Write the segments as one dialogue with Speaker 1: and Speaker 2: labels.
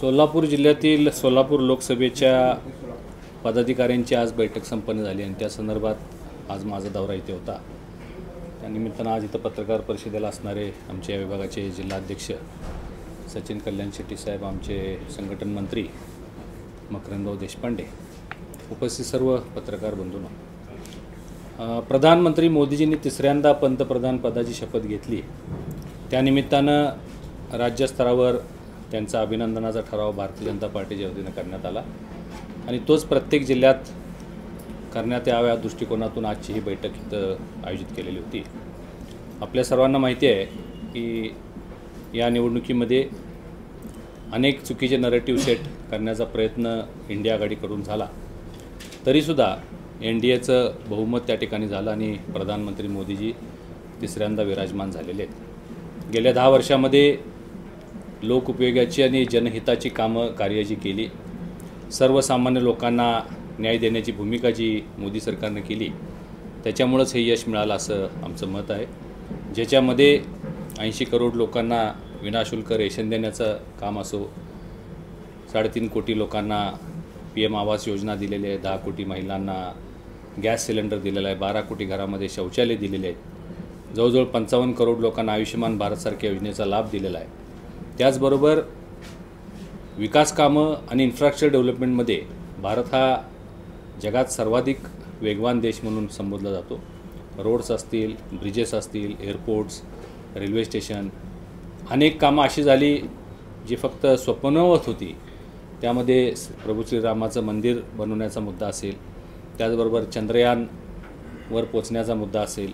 Speaker 1: सोलापूर जिल्ह्यातील सोलापूर लोकसभेच्या पदाधिकाऱ्यांची आज बैठक संपन्न झाली आणि त्या संदर्भात आज माझा दौरा इथे होता। त्यानिमित्तानं आज इथं पत्रकार परिषदेला असणारे आमचे या विभागाचे जिल्हाध्यक्ष सचिन कल्याण शेट्टी साहेब, आमचे संघटन मंत्री मकरंदभाऊ देशपांडे, उपस्थित सर्व पत्रकार बंधूंनो, प्रधानमंत्री मोदीजींनी तिसऱ्यांदा पंतप्रधान पदाची शपथ घेतली। त्यानिमित्तानं राज्यस्तरावर त्यांचा अभिनंदनाचा ठराव भारतीय जनता पार्टीच्या वतीनं करण्यात आला आणि तोच प्रत्येक जिल्ह्यात करण्यात याव्या या दृष्टिकोनातून आजची ही बैठक इथं आयोजित केलेली होती। आपल्या सर्वांना माहिती आहे की या निवडणुकीमध्ये अनेक चुकीचे नरेटिव्ह सेट करण्याचा प्रयत्न इंडिया आघाडीकडून झाला, तरीसुद्धा NDAचं बहुमत त्या ठिकाणी झालं आणि प्रधानमंत्री मोदीजी तिसऱ्यांदा विराजमान झालेले आहेत। गेल्या 10 वर्षामध्ये लोकउपयोगाची आणि जनहिताची कामं कार्य जी केली, सर्वसामान्य लोकांना न्याय देण्याची भूमिका जी मोदी सरकारने केली, त्याच्यामुळेच हे यश मिळालं असं आमचं मत आहे। ज्याच्यामध्ये 80 करोड लोकांना विनाशुल्क रेशन देण्याचं काम असो, 3.5 कोटी लोकांना PM आवास योजना दिलेली आहे, 10 कोटी महिलांना गॅस सिलेंडर दिलेला आहे, 12 कोटी घरामध्ये शौचालय दिलेले आहेत, जवळजवळ 55 करोड लोकांना आयुष्यमान भारतसारख्या योजनेचा लाभ दिलेला आहे। त्याचबरोबर विकास कामं आणि इन्फ्रास्ट्रक्चर डेव्हलपमेंटमध्ये भारत हा जगात सर्वाधिक वेगवान देश म्हणून संबोधला जातो। रोड्स असतील, ब्रिजेस असतील, एअरपोर्ट्स, रेल्वे स्टेशन, अनेक कामं अशी झाली जी फक्त स्वप्नवत होती। त्यामध्ये प्रभू श्रीरामाचं मंदिर बनवण्याचा मुद्दा असेल, त्याचबरोबर चंद्रयानवर पोचण्याचा मुद्दा असेल,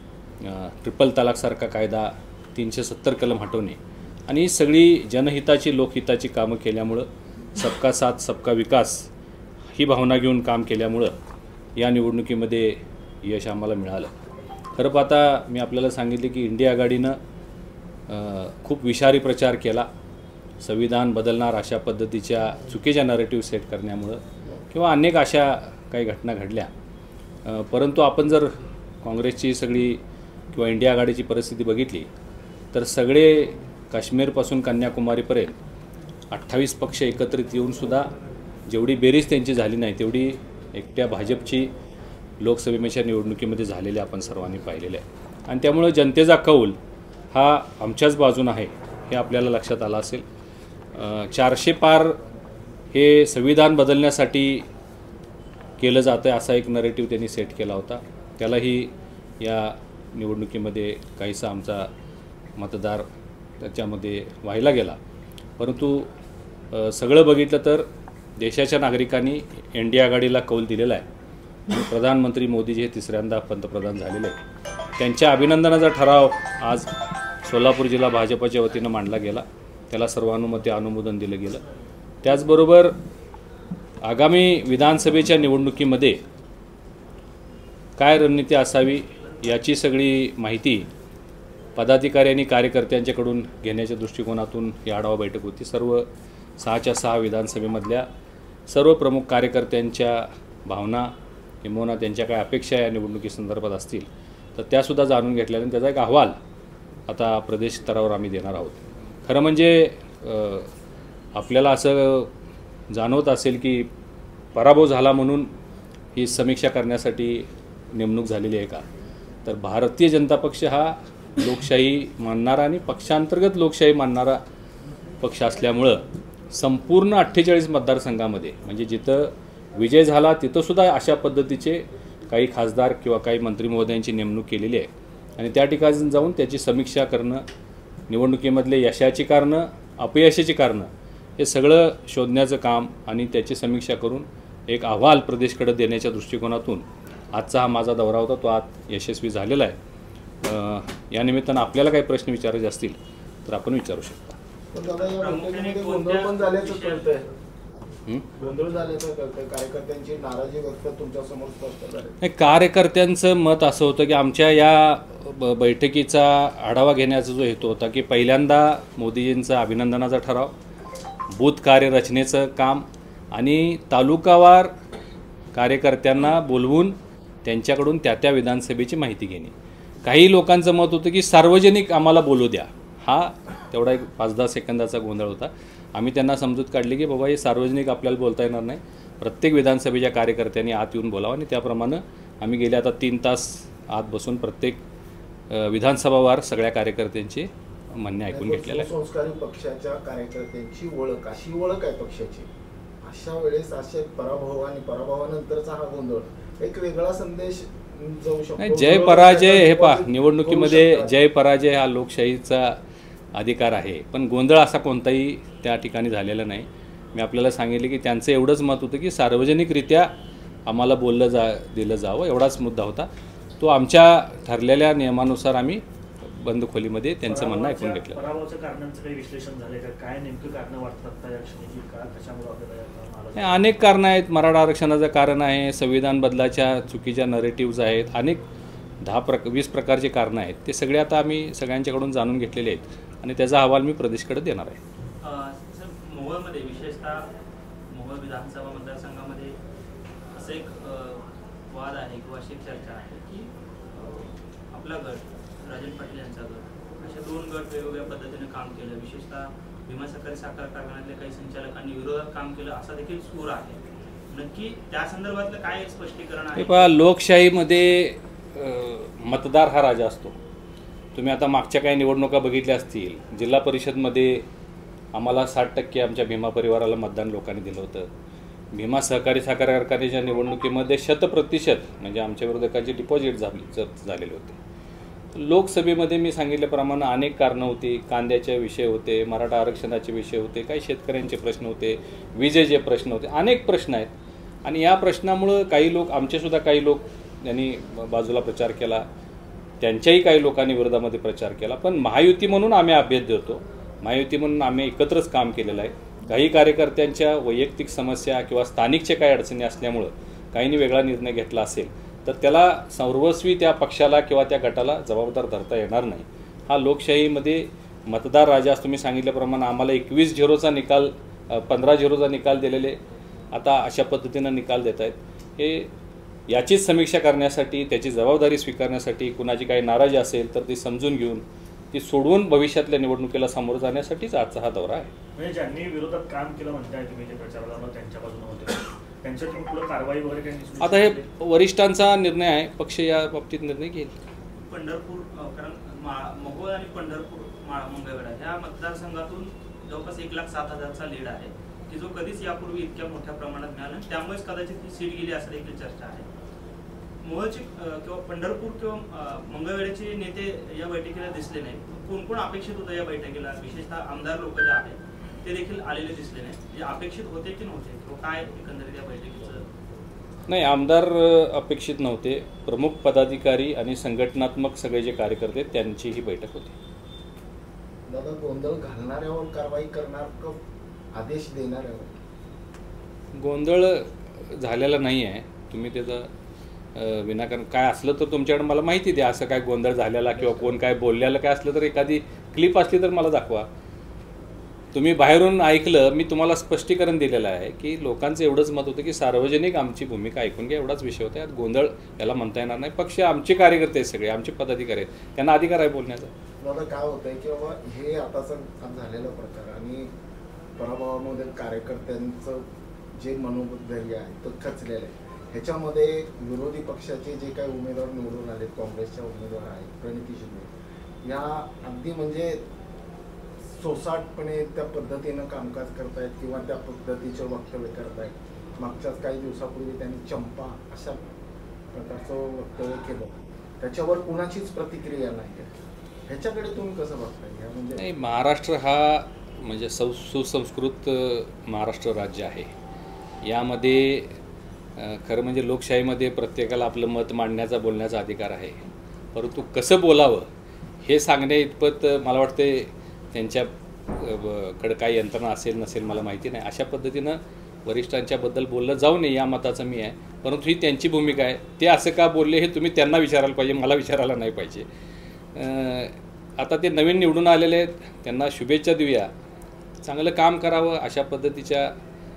Speaker 1: ट्रिपल तलाकसारखा कायदा, 370 कलम हटवणे आणि ही सगळी जनहिताची लोकहिताची कामं केल्यामुळं, सबका साथ सबका विकास ही भावना घेऊन काम केल्यामुळं या निवडणुकीमध्ये यश आम्हाला मिळालं। खरं पाहता मी आपल्याला सांगितले की इंडिया आघाडीनं खूप विषारी प्रचार केला, संविधान बदलणार अशा पद्धतीच्या चुकीच्या नरेटिव्ह सेट करण्यामुळं किंवा अनेक अशा काही घटना घडल्या। परंतु आपण जर काँग्रेसची सगळी किंवा इंडिया आघाडीची परिस्थिती बघितली तर सगळे काश्मीरपासून कन्याकुमारीपर्यंत 28 पक्ष एकत्रित येऊनसुद्धा जेवढी बेरीज त्यांची झाली नाही तेवढी एकट्या भाजपची लोकसभेच्या निवडणुकीमध्ये झालेले आपण सर्वांनी पाहिलेले आहे आणि त्यामुळे जनतेचा कौल हा आमच्याच बाजून आहे हे आपल्याला लक्षात आलं असेल। 400 पार हे संविधान बदलण्यासाठी केलं जातं असा एक नरेटिव्ह त्यांनी सेट केला होता, त्यालाही या निवडणुकीमध्ये काहीसा आमचा मतदार त्याच्यामध्ये व्हायला गेला। परंतु सगळं बघितलं तर देशाच्या नागरिकांनी NDA आघाडीला कौल दिलेला आहे आणि प्रधानमंत्री मोदीजी हे तिसऱ्यांदा पंतप्रधान झालेले आहेत। त्यांच्या अभिनंदनाचा ठराव आज सोलापूर जिल्हा भाजपच्या वतीनं मांडला गेला, त्याला सर्वानुमते अनुमोदन दिलं गेलं। त्याचबरोबर आगामी विधानसभेच्या निवडणुकीमध्ये काय रणनीती असावी याची सगळी माहिती पदाधिकारी आणि कार्यकर्त्यांच्याकडून घेण्याच्या दृष्टिकोनातून ही आढावा बैठक होती। सर्व 6च्या 6 विधानसभेमधल्या सर्व प्रमुख कार्यकर्त्यांच्या भावना किंवा त्यांच्या काय अपेक्षा या निवडणुकीसंदर्भात असतील तर त्यासुद्धा जाणून घेतल्याने त्याचा एक अहवाल आता प्रदेश स्तरावर आम्ही देणार आहोत। खरं म्हणजे आपल्याला असं जाणवत असेल की पराभव झाला म्हणून ही समीक्षा करण्यासाठी नेमणूक झालेली आहे का, तर भारतीय जनता पक्ष हा लोकशाही मानणारा आणि पक्षांतर्गत लोकशाही मानणारा पक्ष असल्यामुळं संपूर्ण 48 मतदारसंघामध्ये म्हणजे जिथं विजय झाला तिथंसुद्धा अशा पद्धतीचे काही खासदार किंवा काही मंत्री महोदयांची नेमणूक केलेली आहे आणि त्या ठिकाणी जाऊन त्याची समीक्षा करणं, निवडणुकीमधले यशाची कारणं, अपयशाची कारणं हे सगळं शोधण्याचं काम आणि त्याची समीक्षा करून एक अहवाल प्रदेशकडे देण्याच्या दृष्टिकोनातून आजचा हा माझा दौरा होता, तो आज यशस्वी झालेला आहे। या निमित्तानं आपल्याला काही प्रश्न विचारायचे असतील तर आपण विचारू शकता। कार्यकर्त्यांचं मत असं होतं की आमच्या या बैठकीचा आढावा घेण्याचा जो हेतू होता की पहिल्यांदा मोदीजींचा अभिनंदनाचा ठराव, बूथ कार्यरचनेचं काम आणि तालुकावार कार्यकर्त्यांना बोलवून त्यांच्याकडून त्या विधानसभेची माहिती घेणे। काही लोकांचं मत होतं की सार्वजनिक आम्हाला बोलू द्या, हा तेवढा एक 5-10 सेकंदाचा गोंधळ होता। आम्ही त्यांना समजूत काढली की बाबा हे सार्वजनिक आपल्याला बोलता येणार नाही, प्रत्येक विधानसभेच्या कार्यकर्त्यांनी आत येऊन बोलावं आणि त्याप्रमाणे आम्ही गेले आता 3 तास आत बसून प्रत्येक विधानसभावार सगळ्या कार्यकर्त्यांची म्हणणे ऐकून घेतलेलं आहे.
Speaker 2: संस्कारी पक्षाच्या कार्यकर्त्यांची ओळख, अशी ओळख आहे पक्षाची, अशा वेळेस असे पराभव आणि पराभवानंतरचा हा गोंधळ एक वेगळा संदेश जाऊ शकतो.
Speaker 1: जय पराजय हे पहा, निवडणुकीमध्ये जय पराजय हा लोकशाहीचा अधिकार आहे, पण गोंधळ असा कोणताही त्या ठिकाणी झालेला नाही. मी आपल्याला सांगितले की त्यांचं एवढंच मत होतं की सार्वजनिकरित्या आम्हाला दिलं जावं, एवढाच मुद्दा होता. तो आमच्या ठरलेल्या नियमानुसार आम्ही बंद खोलीमध्ये त्यांचं म्हणणं ऐकून घेतलं.
Speaker 3: पराभवाच्या कारणांचं काही विश्लेषण झालं का? काय नेमकं कारण वाटतात या क्षणी, का कशामुळे आपल्याला?
Speaker 1: अनेक कारणं आहेत. मराठा आरक्षणाचं कारण आहे, संविधान बदलाच्या चुकीच्या नरेटिव्ज आहेत, अनेक 10-20 प्रकारची कारणं आहेत. ते सगळे आता आम्ही सगळ्यांच्याकडून जाणून घेतलेले आहेत आणि त्याचा अहवाल मी प्रदेशकडे देणार आहे.
Speaker 4: सर, मोहोळमध्ये विशेषतः मोहोळ विधानसभा मतदारसंघामध्ये असं एक वाद आहे किंवा अशी एक चर्चा आहे की आपला गट, राजन पाटील यांचा गट, अशा 2 गट वेगवेगळ्या पद्धतीने काम केलं. विशेषतः भीमा सहकारी साखर कारखान्यातल्या काही संचालकांनी विरोधात काम केलं असा देखील सूर आहे. नक्की त्या संदर्भातलं काय स्पष्टीकरण आहे?
Speaker 1: पहा, लोकशाहीमध्ये मतदार हा राजा असतो. तुम्ही आता मागच्या काही निवडणुका बघितल्या असतील, जिल्हा परिषदमध्ये आम्हाला 60% आमच्या भीमा परिवाराला मतदान लोकांनी दिलं होतं. भीमा सहकारी साखर कारखान्याच्या निवडणुकीमध्ये 100% म्हणजे आमच्या विरोधकांची डिपॉझिट झालेले होते. लोकसभेमध्ये मी सांगितल्याप्रमाणे अनेक कारणं होती. कांद्याचे विषय होते, मराठा आरक्षणाचे विषय होते, काही शेतकऱ्यांचे प्रश्न होते, विजेचे प्रश्न होते, अनेक प्रश्न आहेत. आणि या प्रश्नामुळं काही लोक, आमचेसुद्धा काही लोक यांनी बाजूला प्रचार केला, त्यांच्याही काही लोकांनी विरोधामध्ये प्रचार केला. पण महायुती म्हणून आम्ही अभ्यास देतो, महायुती म्हणून आम्ही एकत्रच काम केलेलं आहे. काही कार्यकर्त्यांच्या वैयक्तिक समस्या किंवा स्थानिकच्या काही अडचणी असल्यामुळं काहींनी वेगळा निर्णय घेतला असेल तर त्याला सर्वस्वी त्या पक्षाला किंवा त्या गटाला जबाबदार धरता येणार नाही. हा लोकशाहीमध्ये मतदार राजा असं तुम्ही सांगितल्याप्रमाणे आम्हाला 21-0चा निकाल, 15-0चा निकाल दिलेले आता अशा पद्धतीनं निकाल देत आहेत. हे याचीच समीक्षा करण्यासाठी, त्याची जबाबदारी स्वीकारण्यासाठी, कुणाची काही नाराजी असेल तर ती समजून घेऊन ती सोडवून भविष्यातल्या निवडणुकीला सामोरं जाण्यासाठीच आजचा हा दौरा आहे.
Speaker 3: म्हणजे ज्यांनी विरोधात काम केलं म्हणताय तुम्ही, जे प्रचाराला मग त्यांच्या बाजूने होते, त्यांच्यातून पुढे कारवाई वगैरे काही?
Speaker 1: आता हे वरिष्ठांचा निर्णय आहे, पक्ष या बाबतीत निर्णय घेईल.
Speaker 4: पंढरपूर, कारण मोहोळ आणि पंढरपूर मंगळवेढा ह्या मतदारसंघातून जवळपास 1,07,000चा लीड आहे की जो कधीच यापूर्वी इतक्या मोठ्या प्रमाणात मिळाला. त्यामुळेच कदाचित ही सीट गेली असं देखील चर्चा आहे. मोहोळचे किंवा पंढरपूर किंवा मंगळवेढ्याचे नेते या बैठकीला दिसले नाही. कोण कोण अपेक्षित होतं या बैठकीला? विशेषतः आमदार लोक जे आहेत ते देखील आलेले दिसले नाही. म्हणजे अपेक्षित होते की नव्हते, किंवा काय एकंदरीत या बैठकीचं?
Speaker 1: नाही, आमदार अपेक्षित नव्हते. प्रमुख पदाधिकारी आणि संघटनात्मक सगळे जे कार्यकर्ते त्यांची ही बैठक होती.
Speaker 2: दादा, गोंधळ घालणाऱ्यावर कारवाई करणार का आदेश देणाऱ्यावर?
Speaker 1: गोंधळ झालेला नाही आहे. तुम्ही त्याचं विनाकारण काय असलं तर तुमच्याकडे मला माहिती द्या. असं काय गोंधळ झालेला किंवा कोण काय बोललेलं काय असलं तर एखादी क्लिप असली तर मला दाखवा. तुम्ही बाहेरून ऐकलं, मी तुम्हाला स्पष्टीकरण दिलेलं आहे की लोकांचं एवढंच मत होतं की सार्वजनिक आमची भूमिका ऐकून घ्या, एवढाच विषय होता. यात गोंधळ याला म्हणता येणार नाही. पक्ष आमचे कार्यकर्ते आहेत, सगळे आमचे पदाधिकारी आहेत, त्यांना अधिकार आहे बोलण्याचा.
Speaker 2: दादा, काय होतंय की बाबा हे आताचा झालेला प्रकार आणि पराभवामध्ये कार्यकर्त्यांचं जे मनोधैर्य आहे तो खचलेलं आहे. ह्याच्यामध्ये विरोधी पक्षाचे जे काही उमेदवार निवडून आले, काँग्रेसच्या उमेदवार आहेत, प्रणिती शिंदे, या अगदी म्हणजे सोसाटपणे त्या पद्धतीनं कामकाज करतायत किंवा त्या पद्धतीचं वक्तव्य करतायत. मागच्याच काही दिवसापूर्वी त्यांनी चंपा अशा प्रकारचं वक्तव्य केलं, त्याच्यावर कुणाचीच प्रतिक्रिया नाही आहे. ह्याच्याकडे तुम्ही कसं बघताय? म्हणजे
Speaker 1: नाही, महाराष्ट्र हा म्हणजे सुसंस्कृत महाराष्ट्र राज्य आहे. यामध्ये खरं म्हणजे लोकशाहीमध्ये प्रत्येकाला आपलं मत मांडण्याचा, बोलण्याचा अधिकार आहे. परंतु कसं बोलावं हे सांगण्या इतपत मला वाटते त्यांच्याकडं काही यंत्रणा असेल नसेल मला माहिती नाही. अशा पद्धतीनं वरिष्ठांच्याबद्दल बोललं जाऊ नये या मताचं मी आहे. परंतु ही त्यांची भूमिका आहे. ते असं का बोलले हे तुम्ही त्यांना विचारायला पाहिजे, मला विचारायला नाही पाहिजे. आता ते नवीन निवडून आलेले आहेत, त्यांना शुभेच्छा देऊया. चांगलं काम करावं. अशा पद्धतीच्या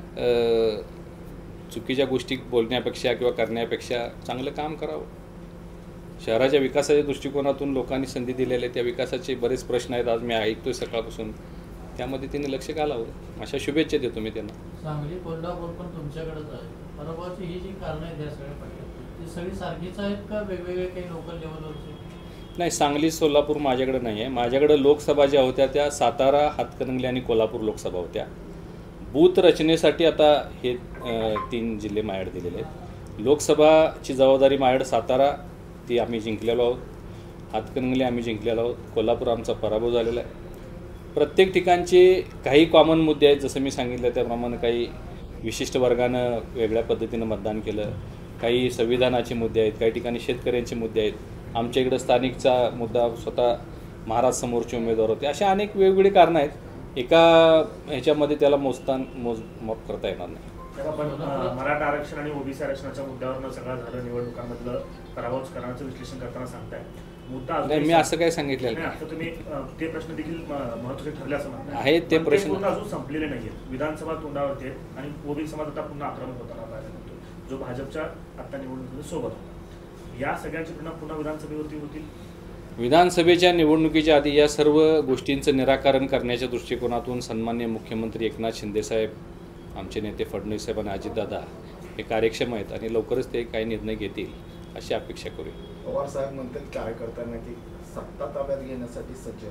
Speaker 1: चुकीच्या गोष्टी बोलण्यापेक्षा किंवा करण्यापेक्षा चांगलं काम करावं. शहराच्या विकासाच्या दृष्टिकोनातून लोकांनी संधी दिलेल्या त्या विकासाचे बरेच प्रश्न आहेत. आज मी ऐकतोय सकाळपासून त्यामध्ये त्यांनी लक्ष घालावं अशा शुभेच्छा देतो मी त्यांना.
Speaker 5: सांगली कोल्हापूर पण तुमच्याकडेच आहे. पराभवाची ही जी कारणं आहेत या सगळ्या पक्षात ती सगळी सारखीच आहेत का वेगवेगळे काही लोकल लेवलवरची?
Speaker 1: नाही, सांगली सोलापूर माझ्याकडे नाही आहे. माझ्याकडे लोकसभा ज्या होत्या त्या सातारा, हातकणंगले आणि कोल्हापूर लोकसभा होत्या. बूथ रचनेसाठी आता हे 3 जिल्हे माझ्याकडे दिलेले आहेत. लोकसभाची जबाबदारी माझ्याकडे सातारा ती आम्ही जिंकलेलो आहोत, हातकणंगले आम्ही जिंकलेलो आहोत, कोल्हापूर आमचा पराभव झालेला आहे. प्रत्येक ठिकाणचे काही कॉमन मुद्दे आहेत. जसं मी सांगितलं त्याप्रमाणे काही विशिष्ट वर्गानं वेगळ्या पद्धतीनं मतदान केलं, काही संविधानाचे मुद्दे आहेत, काही ठिकाणी शेतकऱ्यांचे मुद्दे आहेत. आमच्या इकडं स्थानिकचा मुद्दा स्वतः महाराज समोरचे उमेदवार होते. अशा अनेक वेगवेगळी कारणं आहेत. एका ह्याच्यामध्ये त्याला मोजमाप करता येणार नाही.
Speaker 3: पण मराठा आरक्षण आणि ओबीसी आरक्षणाच्या मुद्द्यावरनं सगळं झालं, निवडणुकांमधलं पराभव करण्याचं विश्लेषण करताना सांगताय. मुद्दा
Speaker 1: नाही, मी असं काय सांगितलेलं
Speaker 3: नाही. आता तुम्ही ते प्रश्न देखील महत्त्वाचे ठरले असं म्हणताय.
Speaker 1: आहेत ते प्रश्न
Speaker 3: अजून संपलेले नाहीयेत. विधानसभा तोंडावरती आहेत आणि ओबीसी समाज आता पुन्हा आक्रमक होताना पाहायला मिळतो, जो भाजपच्या आता निवडणुकीमध्ये सोबत होता. या सगळ्यांचे परिणाम पुन्हा विधानसभेवरती होतील.
Speaker 1: विधानसभेच्या निवडणुकीच्या आधी या सर्व गोष्टींचं निराकरण करण्याच्या दृष्टिकोनातून सन्माननीय मुख्यमंत्री एकनाथ शिंदेसाहेब, आमचे नेते फडणवीस साहेब आणि अजितदादा हे कार्यक्षम आहेत आणि लवकरच ते काही निर्णय घेतील अशी अपेक्षा करूया.
Speaker 2: पवार साहेब म्हणतात कार्यकर्त्यांना की सत्ता ताब्यात घेण्यासाठी सज्ज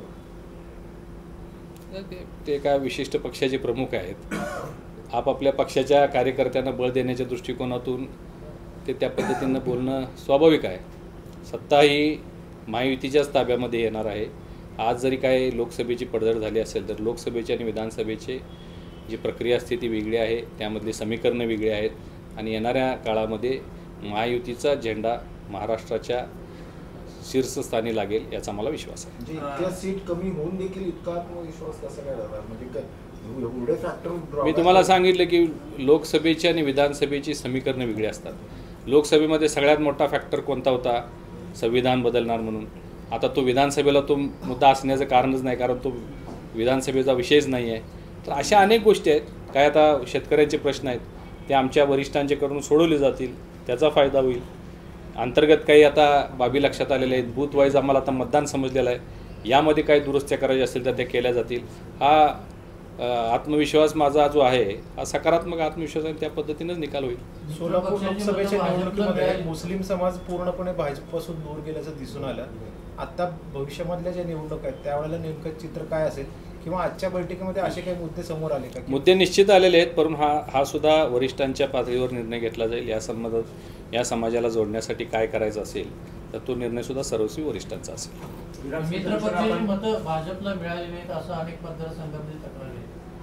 Speaker 2: व्हा.
Speaker 1: ते एका विशिष्ट पक्षाचे प्रमुख आहेत. आपापल्या पक्षाच्या कार्यकर्त्यांना बळ देण्याच्या दृष्टिकोनातून ते त्या पद्धतीनं बोलणं स्वाभाविक आहे. सत्ता ही महायुतीच्याच ताब्यामध्ये येणार आहे. आज जरी काय लोकसभेची पडझड झाली असेल तर लोकसभेची आणि विधानसभेची जी प्रक्रिया असते ती वेगळी आहे, त्यामधली समीकरणं वेगळी आहेत आणि येणाऱ्या काळामध्ये महायुतीचा झेंडा महाराष्ट्राच्या शीर्षस्थानी लागेल याचा मला विश्वास आहे.
Speaker 2: म्हणजे इतक्या सीट कमी होऊन देखील इतका आत्मविश्वास कसा काय राहणार? म्हणजे एवढे फॅक्टर
Speaker 1: मी तुम्हाला सांगितलं की लोकसभेची आणि विधानसभेची समीकरणं वेगळी असतात. लोकसभेमध्ये सगळ्यात मोठा फॅक्टर कोणता होता? संविधान बदलणार म्हणून. आता तो विधानसभेला तो मुद्दा असण्याचं कारणच नाही, कारण तो विधानसभेचा विषयच नाही आहे. तर अशा अनेक गोष्टी आहेत. काय आता शेतकऱ्यांचे प्रश्न आहेत ते आमच्या वरिष्ठांचे करून सोडवले जातील, त्याचा फायदा होईल. अंतर्गत काही आता बाबी लक्षात आलेल्या आहेत. बूथ वाईज आम्हाला आता मतदान समजलेलं आहे. यामध्ये काही दुरुस्त्या करायच्या असतील तर त्या केल्या जातील. हा आत्मविश्वास माझा जो आहे हा सकारात्मक आत्मविश्वास आहे. त्या पद्धतीनेच निकाल होईल.
Speaker 6: सोलापूर लोकसभेच्या निवडणुकीमध्ये मुस्लिम समाज पूर्णपणे भाजपपासून दूर गेल्याचं दिसून आलं. आता भविष्यामधल्या ज्या निवडणूक आहेत त्यावेळेला नेमकं चित्र काय असेल किंवा आजच्या बैठकीमध्ये असे काही मुद्दे समोर आले का?
Speaker 1: मुद्दे निश्चित आलेले आहेत, पण हा सुद्धा वरिष्ठांच्या पातळीवर निर्णय घेतला जाईल. या संबंधात या समाजाला जोडण्यासाठी काय करायचं असेल तर तो निर्णय सुद्धा सर्वस्वी वरिष्ठांचा असेल.
Speaker 5: मित्रपक्षाची मतं भाजपला मिळाली नाहीत असं अनेक मतदारसंघामध्ये तक्रार आहे.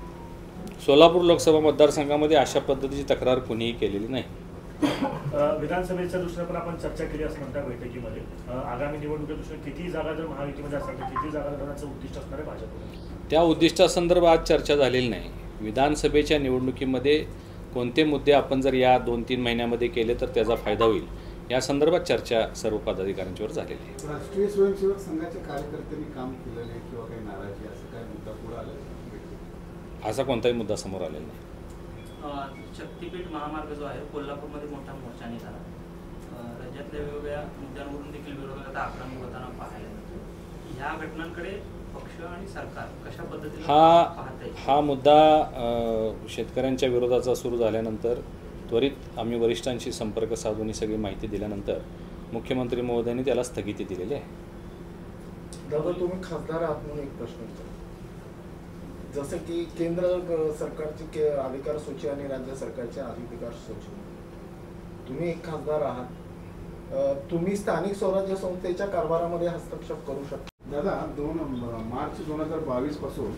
Speaker 1: सोलापूर लोकसभा मतदारसंघामध्ये अशा पद्धतीची तक्रार कुणीही केलेली नाही.
Speaker 3: विधानसभेच्या दृष्टीने पण आपण चर्चा केली असं म्हणता बैठकीमध्ये. आगामी निवडणुकीच्या दृष्टीने किती जागा जर महायुतीमध्ये असेल तर किती जागा लढवण्याचं उद्दिष्ट असणार आहे भाजपमध्ये?
Speaker 1: त्या उद्दिष्टासंदर्भात चर्चा झालेली नाही. विधानसभेच्या निवडणुकीमध्ये कोणते मुद्दे आपण जर या 2-3 महिन्यामध्ये केले तर त्याचा फायदा होईल या संदर्भात चर्चा सर्व पदाधिकाऱ्यांच्यावर झालेली आहे.
Speaker 7: राष्ट्रीय स्वयंसेवक संघाच्या कार्यकर्त्यांनी काम केलं नाही किंवा काही नाराजी असं काय मुद्दा पुढे आला?
Speaker 1: असा कोणताही मुद्दा समोर आलेला नाही.
Speaker 4: शक्तीपीठ महामार्ग जो आहे कोल्हापूरमध्ये मोठा मोर्चा निघाला. राज्यातल्या वेगवेगळ्या मुद्द्यांवरून देखील विरोधकांना आक्रमक होताना पाहायला मिळतो. ह्या घटनांकडे पक्ष आणि सरकार कशा पद्धतीने पाहते?
Speaker 1: हा मुद्दा शेतकऱ्यांच्या विरोधाचा सुरू झाल्यानंतर त्वरित आम्ही वरिष्ठांशी संपर्क साधून ही सगळी माहिती दिल्यानंतर मुख्यमंत्री महोदयांनी त्याला स्थगिती दिलेली आहे.
Speaker 2: दादा, तुम्ही खासदार आहात म्हणून एक प्रश्न विचारतो. जसं की केंद्र सरकारची अधिकार सूची आणि राज्य सरकारची अधिकार सूची, तुम्ही एक खासदार आहात, तुम्ही स्थानिक स्वराज्य संस्थेच्या कारभारामध्ये हस्तक्षेप करू शकता.
Speaker 7: दादा, 2 मार्च 2022 पासून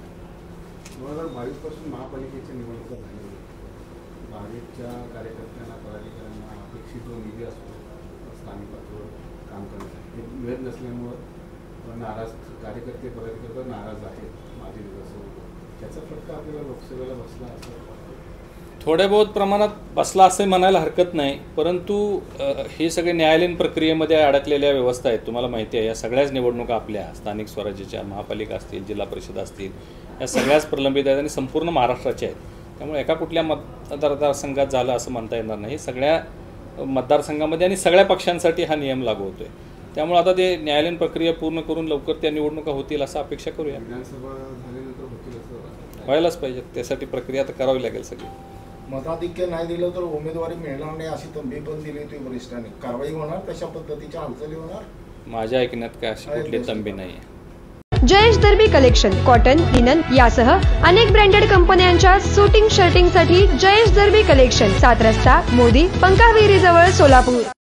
Speaker 7: महापालिकेच्या निवडणुका झाल्या. भाजपच्या कार्यकर्त्यांना पदाधिकाऱ्यांना अपेक्षित जो निधी असतो स्थानिक पातळीवर काम करण्यासाठी ते मिळत नसल्यामुळं नाराज कार्यकर्ते पदाधिकारी नाराज आहेत. माझे त्याचा फटका आपल्याला लोकसभेला बसला असं
Speaker 1: थोड्या बहुत प्रमाणात बसला असे म्हणायला हरकत नाही, परंतु हे सगळे न्यायालयीन प्रक्रियेमध्ये अडकलेल्या व्यवस्था आहेत. तुम्हाला माहिती आहे या सगळ्याच निवडणुका आपल्या स्थानिक स्वराज्याच्या, महापालिका असतील, जिल्हा परिषद असतील, या सगळ्याच प्रलंबित आहेत आणि संपूर्ण महाराष्ट्राच्या आहेत. त्यामुळे एका कुठल्या मतदारसंघात झालं असं म्हणता येणार नाही. सगळ्या मतदारसंघामध्ये आणि सगळ्या पक्षांसाठी हा नियम लागू होतो आहे. त्यामुळे आता ते न्यायालयीन प्रक्रिया पूर्ण करून लवकर त्या निवडणुका होतील असं अपेक्षा करूया.
Speaker 7: विधानसभा झाल्यानंतर होतील
Speaker 1: व्हायलाच पाहिजे. त्यासाठी प्रक्रिया तर करावी लागेल सगळी.
Speaker 2: मताधिक्य नाही दिलं तर उमेदवारी मिळणार नाही अशी तंबी पण दिली होती वरिष्ठांनी. कारवाई होणार, तशा पद्धतीच्या हालचाली होणार.
Speaker 1: माझ्या ऐकण्यात काय अशी कुठली तंबी नाही आहे.
Speaker 8: Jayesh Darbi collection cotton, linen यासह अनेक ब्रँडेड कंपन्यांच्या सुटिंग शर्टिंगसाठी जयेश दर्बी कलेक्शन, 7 रस्ता मोदी पंकाविहिरी जवळ सोलापूर.